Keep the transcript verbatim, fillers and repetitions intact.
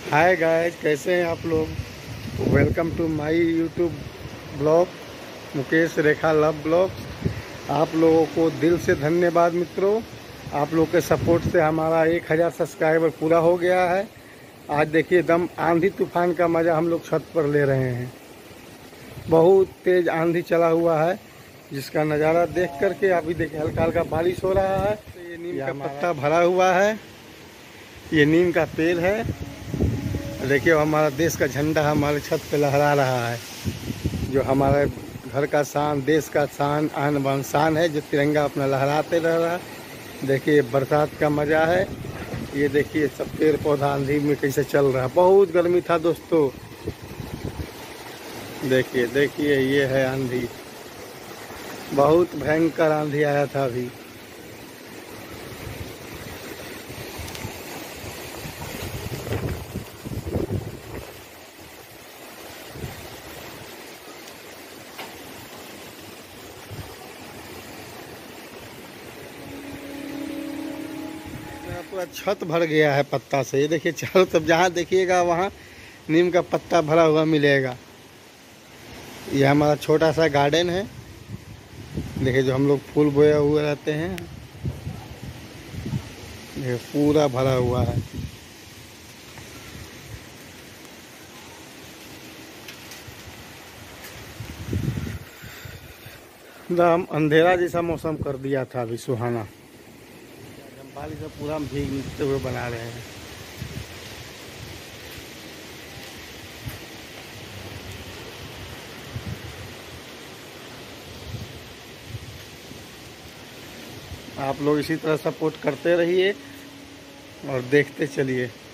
Hi guys, कैसे हैं आप लोग। Welcome to my YouTube blog Mukesh Rekha love blogs. आप लोगों को दिल से धन्यवाद मित्रों। आप लोग के सपोर्ट से हमारा एक हज़ार सब्सक्राइबर पूरा हो गया है। आज देखिए एकदम आंधी तूफान का मज़ा हम लोग छत पर ले रहे हैं। बहुत तेज़ आंधी चला हुआ है, जिसका नज़ारा देख करके अभी देखिए हल्का हल्का बारिश हो रहा है। तो ये नीम का पत्ता भरा हुआ है, ये नीम का पेड़ है। देखिए हमारा देश का झंडा हमारे छत पे लहरा रहा है, जो हमारे घर का शान, देश का शान, आन बान शान है, जो तिरंगा अपना लहराते रह रहा है। देखिए बरसात का मज़ा है। ये देखिए सब पेड़ पौधा आंधी में कैसे चल रहा है। बहुत गर्मी था दोस्तों। देखिए देखिए ये है आंधी, बहुत भयंकर आंधी आया था अभी। पूरा छत भर गया है पत्ता से। ये देखिए चारों तरफ जहाँ देखिएगा वहाँ नीम का पत्ता भरा हुआ मिलेगा। ये हमारा छोटा सा गार्डन है। देखिए जो हम लोग फूल बोए हुए रहते हैं, ये पूरा भरा हुआ है। एकदम अंधेरा जैसा मौसम कर दिया था अभी सुहाना। हम बारिश से पूरा भीगते हुए बना रहे हैं। आप लोग इसी तरह सपोर्ट करते रहिए और देखते चलिए।